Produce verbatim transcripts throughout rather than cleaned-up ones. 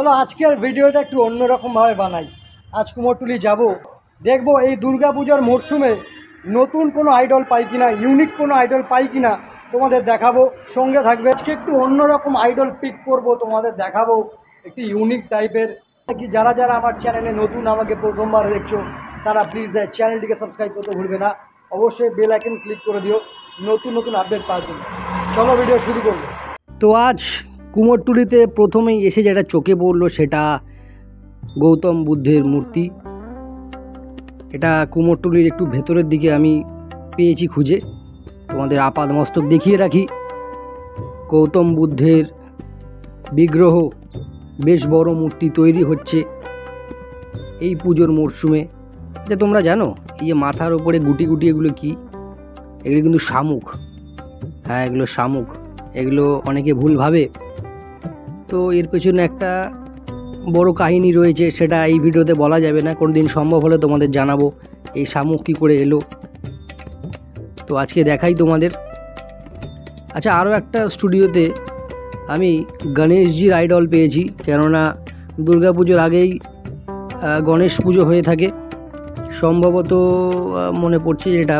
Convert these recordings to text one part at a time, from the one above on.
চলো আজকের ভিডিওটা একটু অন্যরকমভাবে বানাই। আজ কুমোরটুলি যাব, দেখব এই দুর্গাপূজার মরশুমে নতুন কোনো আইডল পাই কিনা, ইউনিক কোনো আইডল পাই কিনা তোমাদের দেখাবো। সঙ্গে থাকবে আজকে একটু অন্যরকম আইডল পিক করব, তোমাদের দেখাবো একটি ইউনিক টাইপের। কি যারা যারা আমার চ্যানেলে নতুন, আমাকে প্রথমবার দেখছো, তারা প্লিজ চ্যানেলটিকে সাবস্ক্রাইব করতে ভুলবে না। অবশ্যই বেল আইকন ক্লিক করে দিও নতুন নতুন আপডেট পাওয়ার জন্য। চলো ভিডিও শুরু করবো। তো আজ কুমোরটুলিতে প্রথমেই এসে যেটা চোখে পড়লো সেটা গৌতম বুদ্ধের মূর্তি। এটা কুমোরটুলির একটু ভেতরের দিকে আমি পেয়েছি খুঁজে, তোমাদের আপাদ মস্তক দেখিয়ে রাখি। গৌতম বুদ্ধের বিগ্রহ, বেশ বড় মূর্তি তৈরি হচ্ছে এই পুজোর মরশুমে। যে তোমরা জানো এই যে মাথার ওপরে গুটি গুটি এগুলো কি? এগুলো কিন্তু শামুক। হ্যাঁ, এগুলো শামুক। এগুলো অনেকে ভুল ভাবে। তো এর পেছনে একটা বড় কাহিনী রয়েছে, সেটা এই ভিডিওতে বলা যাবে না। কোনো দিন সম্ভব হলে তোমাদের জানাবো এই শামুক কী করে এলো। তো আজকে দেখাই তোমাদের। আচ্ছা, আরও একটা স্টুডিওতে আমি গণেশজির আইডল পেয়েছি, কেননা দুর্গা পুজোর আগেই গণেশ পুজো হয়ে থাকে। সম্ভবত মনে পড়ছে যেটা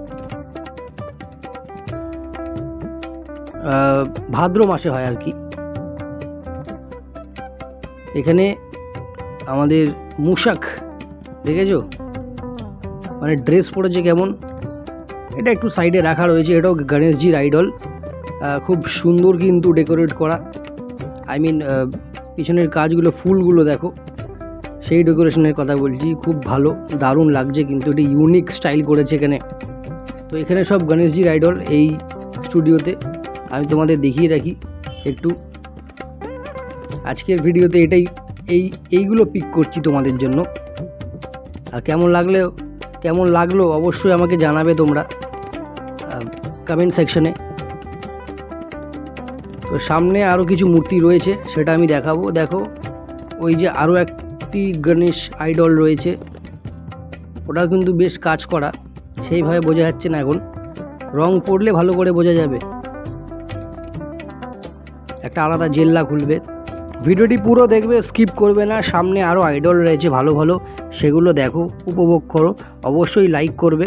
ভাদ্র মাসে হয় আর কি। এখানে আমাদের মুশাক দেখেছো, মানে ড্রেস পরেছে কেমন। এটা একটু সাইডে রাখা রয়েছে, এটাও গণেশজির আইডল। খুব সুন্দর কিন্তু ডেকোরেট করা। আই মিন পিছনের কাজগুলো, ফুলগুলো দেখো, সেই ডেকোরেশনের কথা বলছি। খুব ভালো, দারুণ লাগছে কিন্তু। এটা ইউনিক স্টাইল করেছে এখানে। তো এখানে সব গণেশজির আইডল এই স্টুডিওতে। আমি তোমাদের দেখিয়ে রাখি একটু। আজকের ভিডিওতে এটাই এই এইগুলো পিক করছি তোমাদের জন্য। আর কেমন লাগলে কেমন লাগলো অবশ্যই আমাকে জানাবে তোমরা কমেন্ট সেকশনে। তো সামনে আরও কিছু মূর্তি রয়েছে, সেটা আমি দেখাবো। দেখো, ওই যে আরও একটি গণেশ আইডল রয়েছে, ওটা কিন্তু বেশ কাজ করা, সেইভাবে বোঝা যাচ্ছে না এখন। রং পড়লে ভালো করে বোঝা যাবে। একটা আলাদা জেল্লা খুলবে। ভিডিওটি পুরো দেখবে, স্কিপ করবে না। সামনে আরও আইডল রয়েছে ভালো ভালো, সেগুলো দেখো, উপভোগ করো। অবশ্যই লাইক করবে।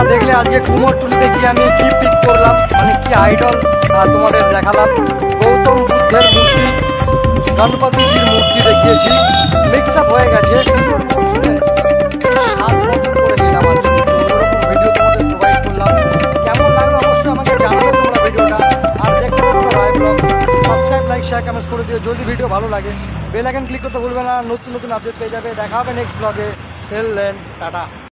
দেখলে আজকে কুমোরটুলিতে গিয়ে আমি কি পিক করলাম, মানে কি আইডল তোমাদের দেখালাম। গৌতম বুদ্ধের মূর্তি, গণপতিজির মূর্তি দেখিয়েছি, মিক্স আপ হয়ে গেছে। কেমন লাগলো অবশ্যই আমাকে জানাবে তোমরা ভিডিওটা। আর দেখতে পারো Roy blog, subscribe like share comments করে দিও। যদি ভিডিও ভালো লাগে বেল আইকন ক্লিক করতে ভুলবে না, নতুন নতুন আপডেট পেয়ে যাবে। দেখা হবে নেক্সট ব্লগে। Till then tata.